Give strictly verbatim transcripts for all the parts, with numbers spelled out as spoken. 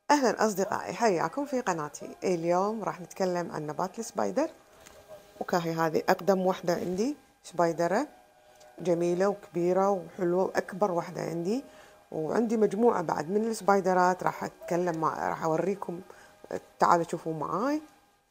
أهلا أصدقائي، حياكم في قناتي. اليوم راح نتكلم عن نبات السبايدر. وكاهي هذه أقدم وحدة عندي، سبايدرة جميلة وكبيرة وحلوة وأكبر وحدة عندي. وعندي مجموعة بعد من السبايدرات راح أتكلم مع راح أوريكم. تعالوا شوفوا معاي.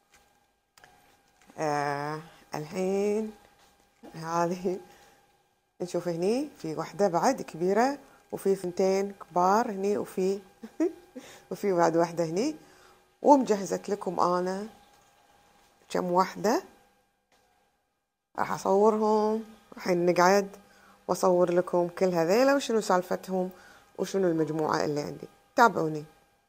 آه الحين هذه نشوف هني في وحدة بعد كبيرة، وفي ثنتين كبار هني، وفي وفي بعد وحدة هني. ومجهزت لكم أنا كم وحدة راح أصورهم. الحين نقعد وأصور لكم كل هذيلا وشنو سالفتهم وشنو المجموعة اللي عندي. تابعوني.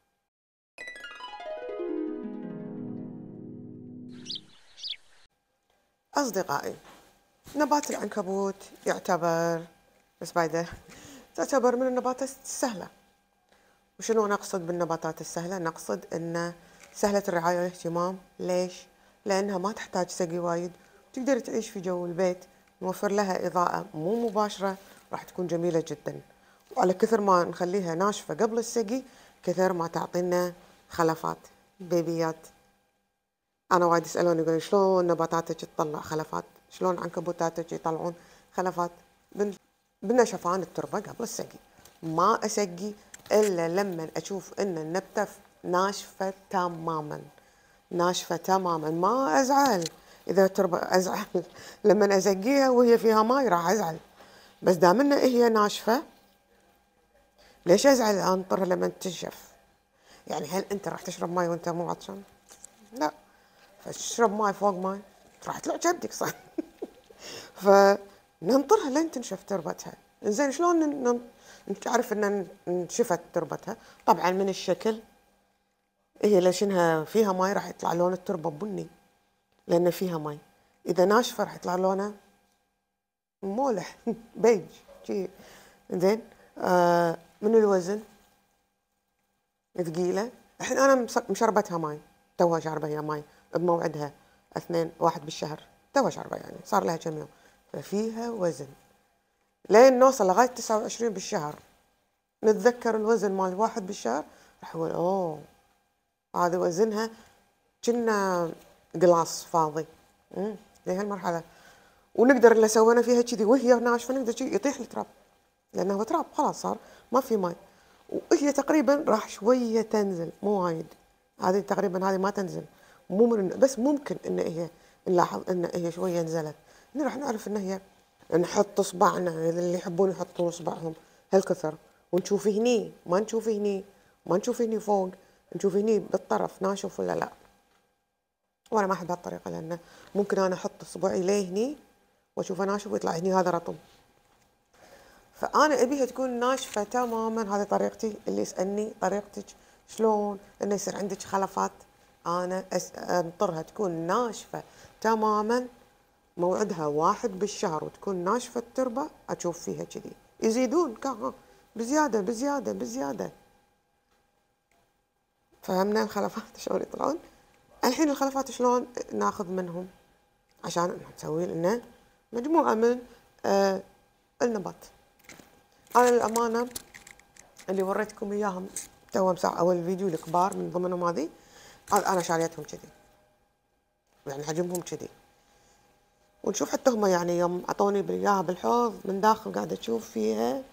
أصدقائي، نبات العنكبوت يعتبر سبايدر تعتبر من النباتات السهلة. وشنو نقصد بالنباتات السهلة؟ نقصد أن سهلة الرعاية والاهتمام. ليش؟ لأنها ما تحتاج سقي وايد، تقدر تعيش في جو البيت، نوفر لها إضاءة مو مباشرة، راح تكون جميلة جدا. وعلى كثر ما نخليها ناشفة قبل السقي كثر ما تعطينا خلفات بيبيات. أنا وايد يسألوني يقولون شلون نباتاتك تطلع خلفات، شلون عنكبوتاتك يطلعون خلفات؟ بنشفان التربة قبل السقي. ما أسقي إلا لما أشوف إن النبتة ناشفة تماما، ناشفة تماما. ما أزعل إذا التربة، أزعل لما أسقيها وهي فيها ماي راح أزعل، بس دامنا هي ناشفة ليش أزعل أنطرها لما تنشف؟ يعني هل أنت راح تشرب ماي وأنت مو عطشان؟ لا، فتشرب ماي فوق ماي راح تطلع كبدك صح. فننطرها لين تنشف تربتها. زين شلون نعرف ان نشفت تربتها؟ طبعا من الشكل. هي ليشنها فيها ماي راح يطلع لون التربه بني لان فيها ماي. اذا ناشفه راح يطلع لونه مولح بيج شي. زين آه من الوزن ثقيله. الحين انا مشربتها ماي، توها شاربه هي ماي بموعدها، اثنين واحد بالشهر توها شاربه، يعني صار لها كم يوم، ففيها وزن. لين نوصل لغايه تسعة وعشرين بالشهر نتذكر الوزن مال واحد بالشهر، راح اقول اوه هذا وزنها كنا قلاص فاضي. امم لهالمرحله. ونقدر اللي سوينا فيها كذي وهي ناشفه نقدر كذي يطيح التراب، لانه هو تراب خلاص صار ما في ماء. وهي تقريبا راح شويه تنزل مو وايد. هذه تقريبا هذه ما تنزل، مو من بس ممكن ان هي نلاحظ ان هي شويه نزلت. هنا راح نعرف ان هي نحط اصبعنا، اللي يحبون يحطون اصبعهم هالكثر، ونشوف هني ما نشوف هني، ما نشوف هني فوق، نشوف هني بالطرف ناشف ولا لا. وانا ما احب هالطريقه، لانه ممكن انا احط اصبعي ليه هني واشوفه ناشف ويطلع هني هذا رطب. فانا ابيها تكون ناشفه تماما. هذه طريقتي. اللي يسالني طريقتك شلون انه يصير عندك خلفات، انا انطرها تكون ناشفه تماما، موعدها واحد بالشهر، وتكون ناشفه التربه، اشوف فيها كذي يزيدون كها بزياده بزياده بزياده. فهمنا الخلفات شلون يطلعون؟ الحين الخلفات شلون ناخذ منهم عشان نسوي لنا مجموعه من آه النبات. انا للامانه اللي وريتكم اياهم تو مساعة اول فيديو الكبار من ضمنهم هذه، انا شاريتهم كذي، يعني حجمهم كذي. ونشوف حتى هم يعني يوم اعطوني اياها بالحوض من داخل قاعده اشوف فيها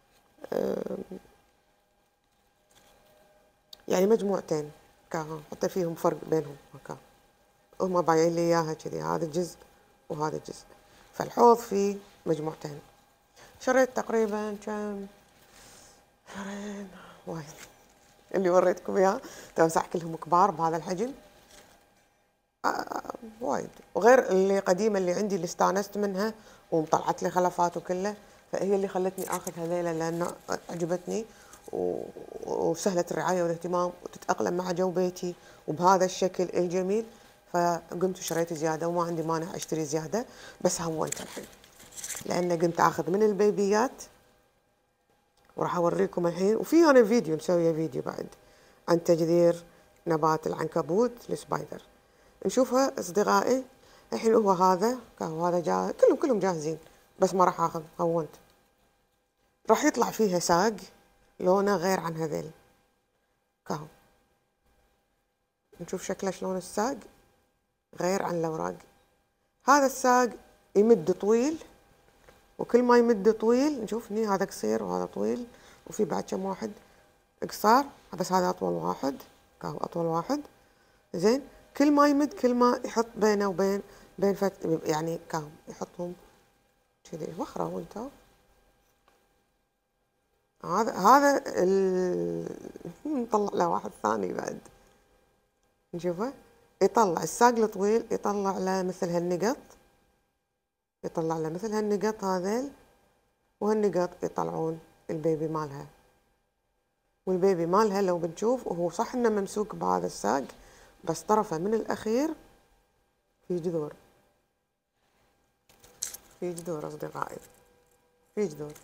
يعني مجموعتين كا حتى فيهم فرق بينهم هكا. هم بايعين لي اياها كذي، هذا الجزء وهذا الجزء. فالحوض فيه مجموعتين. شريت تقريبا كم شهرين وايد. اللي وريتكم اياه تمسح كلهم كبار بهذا الحجم. آه وايد. وغير اللي قديمه اللي عندي اللي استانست منها وطلعت لي خلفات وكله، فهي اللي خلتني اخذ هذيلا لانه عجبتني وسهله الرعايه والاهتمام وتتاقلم مع جو بيتي وبهذا الشكل الجميل. فقمت وشريت زياده، وما عندي مانع اشتري زياده، بس هونت الحين لان قمت اخذ من البيبيات. وراح اوريكم الحين، وفي انا فيديو مسويه فيديو بعد عن تجذير نبات العنكبوت السبايدر، نشوفها اصدقائي. الحين هو هذا كهو، هذا جاهز، كلهم كلهم جاهزين، بس ما راح اخذ، هونت. راح يطلع فيها ساق لونه غير عن هذيل كهو. نشوف شكله شلون الساق غير عن الأوراق. هذا الساق يمد طويل، وكل ما يمد طويل نشوف هني هذا قصير وهذا طويل، وفي بعد كم واحد قصار، بس هذا أطول واحد، كاهو أطول واحد. زين كل ما يمد كل ما يحط بينه وبين بين فت يعني كاهو يحطهم كذي وخروا انتو. هذا هذا ال... نطلع له واحد ثاني بعد نشوفه. يطلع الساق الطويل يطلع له مثل هالنقط، يطلع له مثل هالنقط هذيل، وهالنقط يطلعون البيبي مالها. والبيبي مالها لو بنشوف وهو صح انه ممسوك بهذا الساق، بس طرفه من الاخير في جذور، في جذور اصدقائي، في جذور.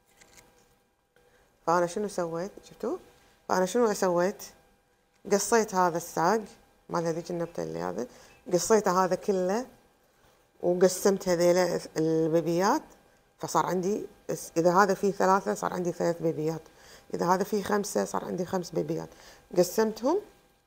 فانا شنو سويت؟ شفتوا؟ فانا شنو سويت؟ قصيت هذا الساق مال هذيك النبته اللي هذا، قصيته هذا كله وقسمت هذيلا البيبيات، فصار عندي اذا هذا فيه ثلاثه صار عندي ثلاث بيبيات، اذا هذا فيه خمسه صار عندي خمس بيبيات. قسمتهم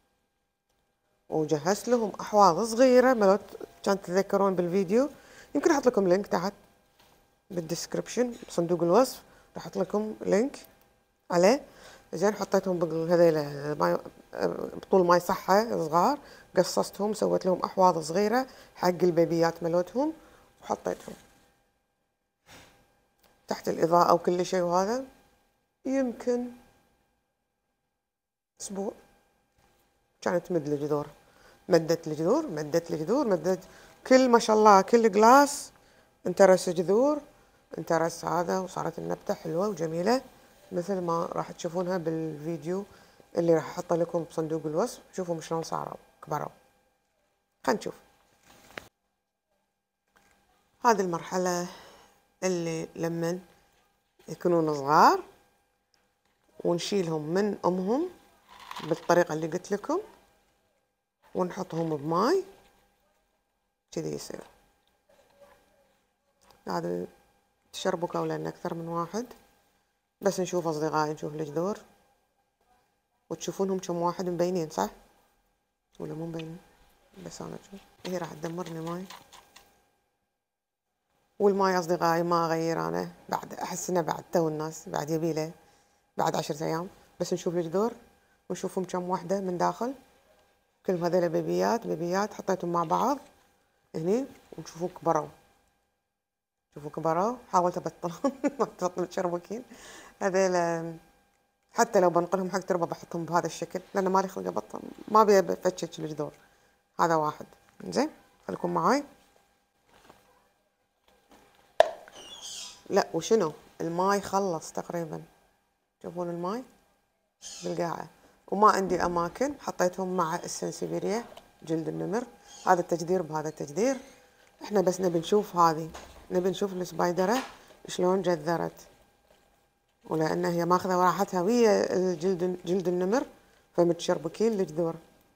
وجهزت لهم احواض صغيره ملوت، كانت تتذكرون بالفيديو، يمكن احط لكم لينك تحت بالدسكربشن صندوق الوصف، راح احط لكم لينك عليه. زين حطيتهم بهذيلا ماي بطول ماي صحة صغار، قصصتهم سويت لهم احواض صغيرة حق البيبيات ملوتهم، وحطيتهم تحت الاضاءة وكل شيء. وهذا يمكن اسبوع كانت تمد الجذور، مدت الجذور مدت الجذور مدت كل ما شاء الله كل جلاس انترس جذور، انترس هذا، وصارت النبتة حلوة وجميلة مثل ما راح تشوفونها بالفيديو اللي راح احطه لكم بصندوق الوصف. شوفوا شلون صاروا كبروا. خلينا نشوف هذه المرحلة اللي لمن يكونون صغار ونشيلهم من امهم بالطريقة اللي قلت لكم، ونحطهم بماي كذي يصير. هذا تشربوا كولا لان اكثر من واحد، بس نشوف اصدقائي نشوف الجذور وتشوفونهم كم واحد مبينين صح ولا مو مبينين؟ بس انا اشوف هي راح تدمرني ماي. والماي اصدقائي ما اغير انا، بعد احس انه بعد تو الناس بعد يبيله بعد عشرة ايام. بس نشوف الجذور ونشوفهم كم واحدة من داخل، كلهم هذول بيبيات بيبيات حطيتهم مع بعض هني ونشوفوا كبروا. شوفوا كبروا. حاولت ابطلهم ما تبطلوا تشربكين هذول، حتى لو بنقلهم حق تربة بحطهم بهذا الشكل لأن مالي خلق أبطل، ما أبي أفتشك الجذور. هذا واحد. زين خليكم معاي. لا وشنو الماي خلص تقريبا، تشوفون الماي بالقاعة، وما عندي أماكن حطيتهم مع السنسبيريا جلد النمر. هذا التجدير بهذا التجدير. احنا بس نبي نشوف هذه، نبي نشوف السبايدرة شلون جذرت، ولأن هي ماخذة راحتها ويا الجلد جلد النمر فمتشربكين الجذور.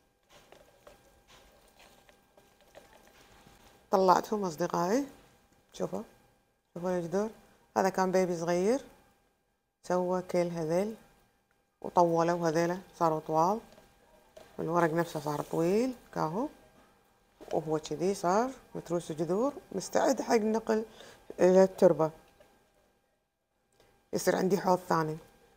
طلعتهم أصدقائي، شوفوا شوفوا الجذور. هذا كان بيبي صغير سوى كل هذيل وطولوا هذيله صاروا طوال، الورق نفسه صار طويل كاهو، وهو كذي صار متروس جذور مستعد حق نقل إلى التربة. يصير عندي حوض ثاني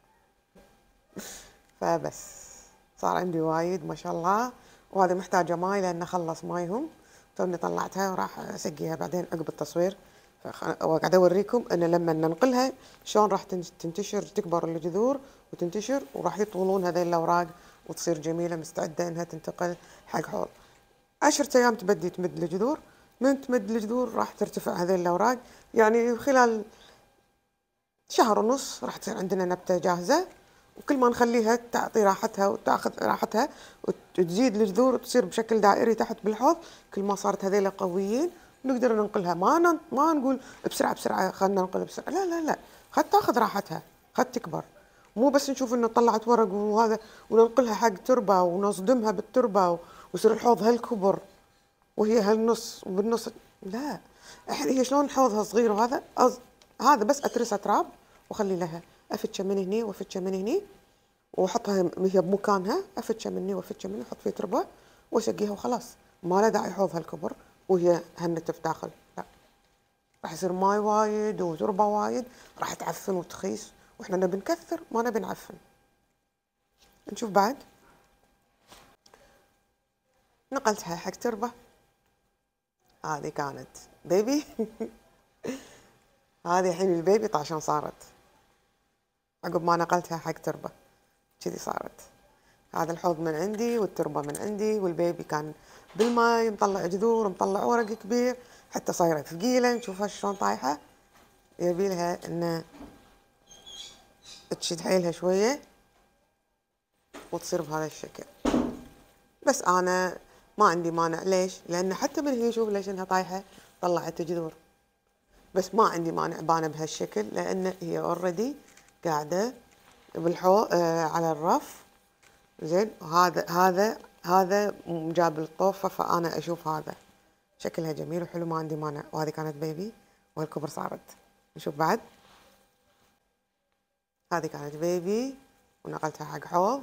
فبس صار عندي وايد ما شاء الله. وهذا محتاجة ماي لأن خلص مايهم، توني طلعتها وراح أسقيها بعدين عقب التصوير. وقاعد أوريكم أن لما ننقلها شلون راح تنتشر تكبر الجذور وتنتشر، وراح يطولون هذيل الأوراق وتصير جميلة مستعدة إنها تنتقل حق حوض. عشرة أيام تبدي تمد الجذور، من تمد الجذور راح ترتفع هذيل الأوراق، يعني خلال شهر ونص راح تصير عندنا نبتة جاهزة. وكل ما نخليها تعطي راحتها وتاخذ راحتها وتزيد الجذور وتصير بشكل دائري تحت بالحوض، كل ما صارت هذيلا قويين نقدر ننقلها. ما نن... ما نقول بسرعة بسرعة خلنا ننقل بسرعة، لا لا لا، خد تاخذ راحتها، خد تكبر. مو بس نشوف انه طلعت ورق وهذا وننقلها حق تربة ونصدمها بالتربة ويصير الحوض هالكبر وهي هالنص وبالنص، لا. هي شلون حوضها صغير وهذا أز... هذا بس اترسها تراب وخلي لها افتشه من هني وافتشه من هني واحطها هي بمكانها، افتشه من هني وافتشه من هني، احط فيه تربه واسقيها وخلاص، ما له داعي حوض هالكبر وهي هالنتف داخل، لا، راح يصير ماي وايد وتربه وايد، راح تعفن وتخيس، واحنا نبي نكثر ما نبي نعفن. نشوف بعد. نقلتها حق تربه، هذه كانت بيبي. هذه الحين البيبي طاشون صارت عقب ما نقلتها حق تربه، كذي صارت. هذا الحوض من عندي والتربه من عندي، والبيبي كان بالماي مطلع جذور مطلع ورق كبير، حتى صايره ثقيله. نشوفها شلون طايحه، يبي لها ان تشد حيلها شويه وتصير بهذا الشكل. بس انا ما عندي مانع، ليش؟ لان حتى من هي شوف ليش انها طايحه طلعت جذور، بس ما عندي مانع بانه بهالشكل، لان هي اوريدي قاعده بالحوض آه على الرف. زين، وهذا هذا هذا جاب الطوفه، فانا اشوف هذا شكلها جميل وحلو، ما عندي مانع. وهذه كانت بيبي والكبر صارت. نشوف بعد. هذه كانت بيبي ونقلتها حق حوض.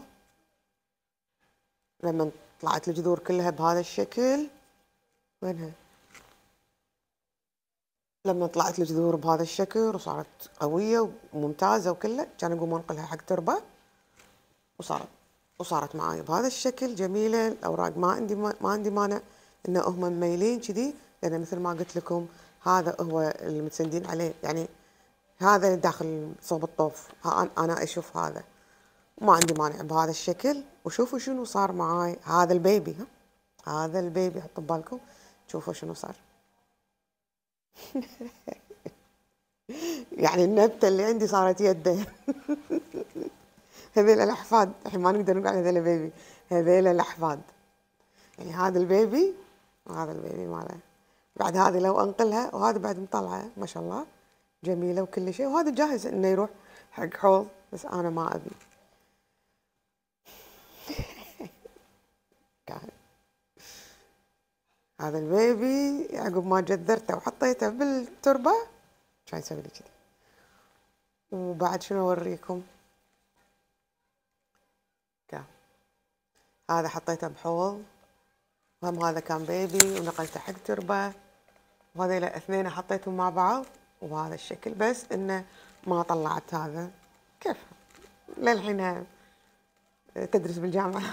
لما طلعت الجذور كلها بهذا الشكل، وينها؟ لما طلعت الجذور بهذا الشكل وصارت قوية وممتازة وكلها، كان اقوم انقلها حق تربة، وصارت وصارت معاي بهذا الشكل جميلة. الأوراق ما عندي ما, ما عندي مانع إن هم مميلين كذي، لأن مثل ما قلت لكم هذا هو اللي متسندين عليه، يعني هذا اللي داخل صوب الطوف، أنا أشوف هذا، ما عندي مانع بهذا الشكل. وشوفوا شنو صار معاي. هذا البيبي، ها هذا البيبي حطوا ببالكم، شوفوا شنو صار. يعني النبتة اللي عندي صارت يده. هذيل الأحفاد، الحين ما نقدر نقول هذيل بيبي، هذيل الأحفاد. يعني هذا البيبي وهذا البيبي ماله. بعد هذه لو أنقلها، وهذا بعد مطلعة ما شاء الله جميلة وكل شيء، وهذا جاهز إنه يروح حق حوض، بس أنا ما أبي. هذا البيبي عقب ما جذرته وحطيته بالتربة كان يسوي لي كذي. وبعد شنو أوريكم؟ كان هذا حطيته بحوض، وهم هذا كان بيبي ونقلته حق تربة، وهذيل اثنين حطيتهم مع بعض وبهذا الشكل، بس إنه ما طلعت هذا. كيف للحين تدرس بالجامعة.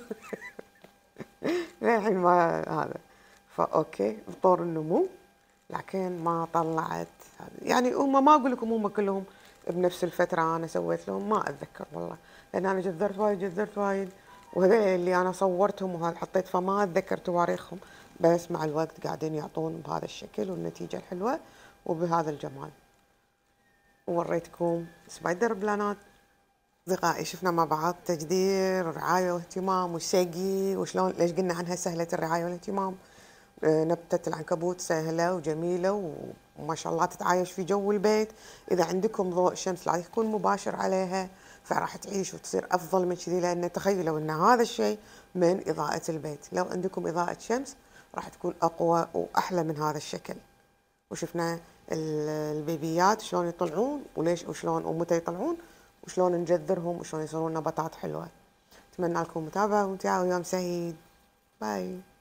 للحين ما هذا، فأوكي بطور النمو، لكن ما طلعت. يعني هم ما أقول لكم هم كلهم بنفس الفترة أنا سويت لهم، ما أتذكر والله، لأن أنا جذرت وايد جذرت وايد، وهذول اللي أنا صورتهم وهذا حطيت، فما أتذكر تواريخهم، بس مع الوقت قاعدين يعطون بهذا الشكل والنتيجة الحلوة وبهذا الجمال. ووريتكم سبايدر بلانات. أصدقائي شفنا مع بعض تجدير ورعاية واهتمام وسقي، وشلون ليش قلنا عنها سهلة الرعاية والاهتمام. نبتة العنكبوت سهلة وجميلة وما شاء الله تتعايش في جو البيت. إذا عندكم ضوء شمس لا يكون مباشر عليها، فراح تعيش وتصير أفضل من كذي، لأن تخيلوا أن هذا الشيء من إضاءة البيت، لو عندكم إضاءة شمس راح تكون أقوى وأحلى من هذا الشكل. وشفنا البيبيات شلون يطلعون وليش وشلون ومتى يطلعون وشلون نجذرهم وشلون يصيرون نباتات حلوة. أتمنى لكم متابعة ممتعة ويوم سعيد. باي.